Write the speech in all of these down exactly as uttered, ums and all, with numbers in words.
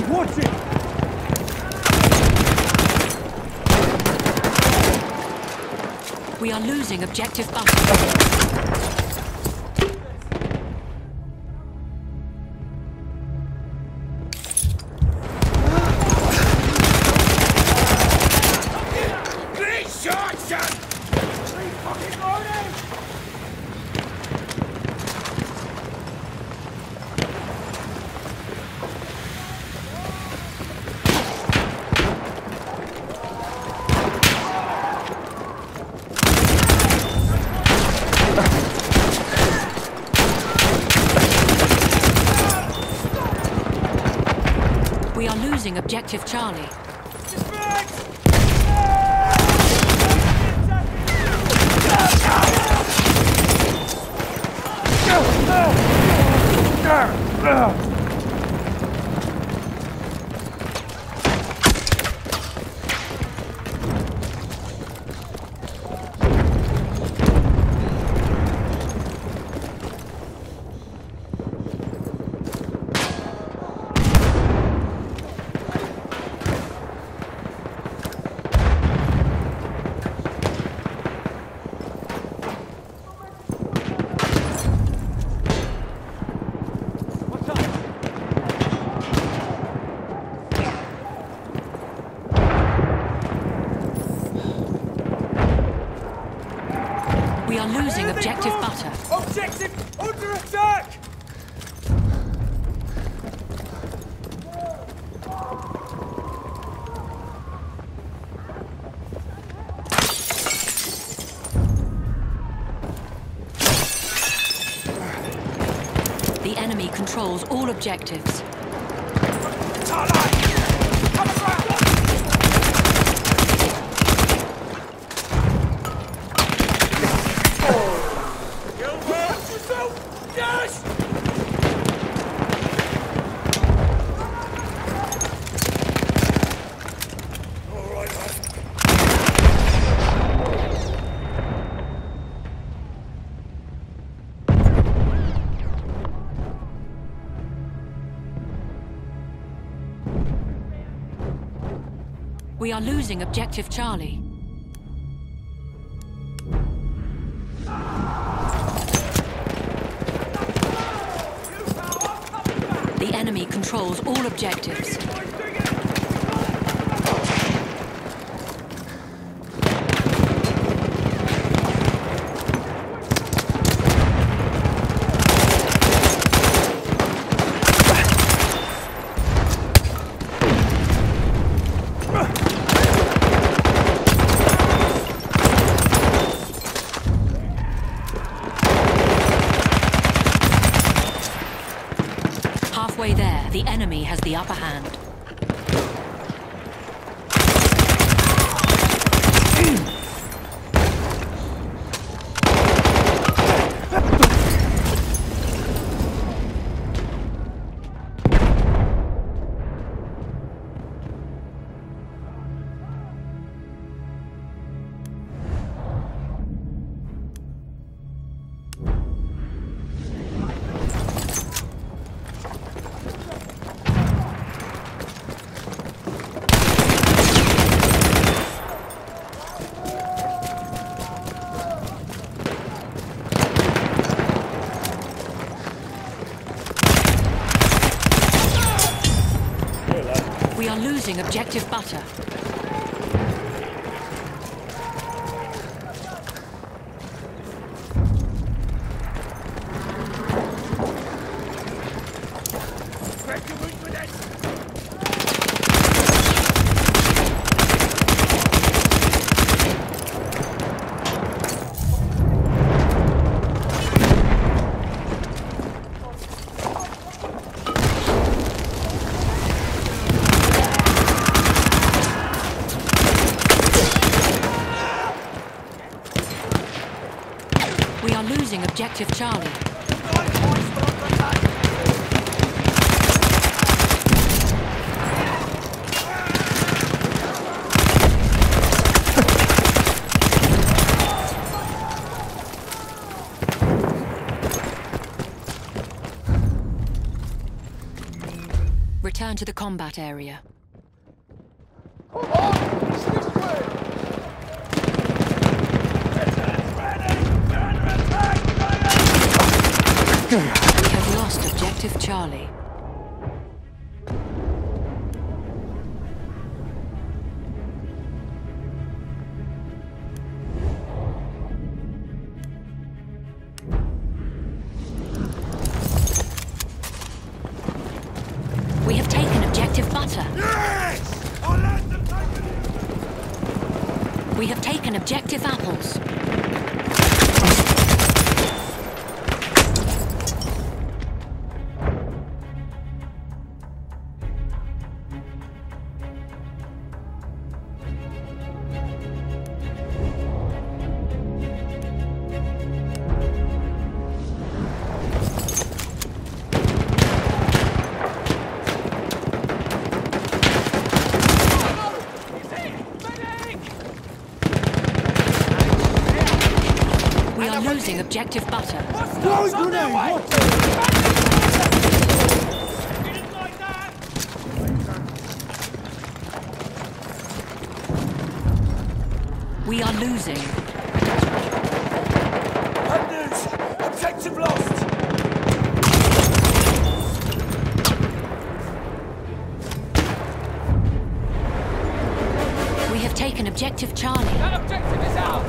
Watch it! We are losing objective butter. We are losing objective Charlie. We are losing objective butter. Objective under attack! The enemy controls all objectives. We are losing objective Charlie. The enemy controls all objectives. Halfway there, the enemy has the upper hand. We are losing objective butter. We are losing objective Charlie. Return return to the combat area. Hold on! It's this way! We have lost objective Charlie. We have taken objective butter. Yes! I'll let them take it! We have taken objective apples. We are losing objective butter. Throwing grenade! Didn't like that! We are losing. Bad news! Objective lost! We have taken objective Charlie. That objective is ours!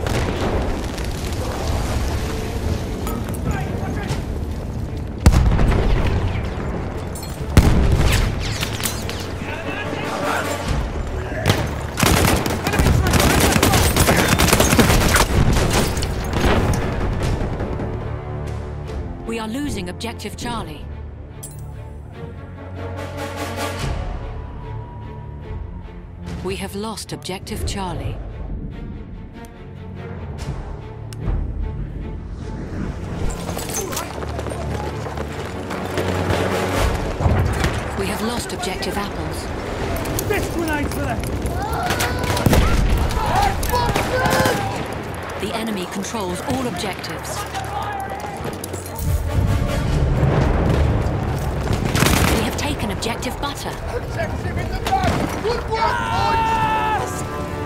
We are losing objective Charlie. We have lost objective Charlie. We have lost objective apples. This grenade for them! The enemy controls all objectives. We have taken objective butter. Objective in the back! Good work, boys!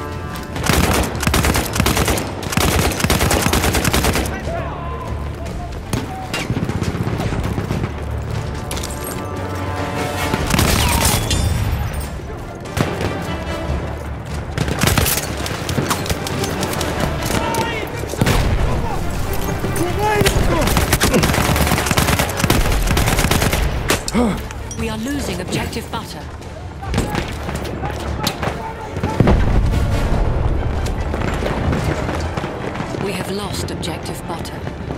We are losing objective butter. We have lost objective butter.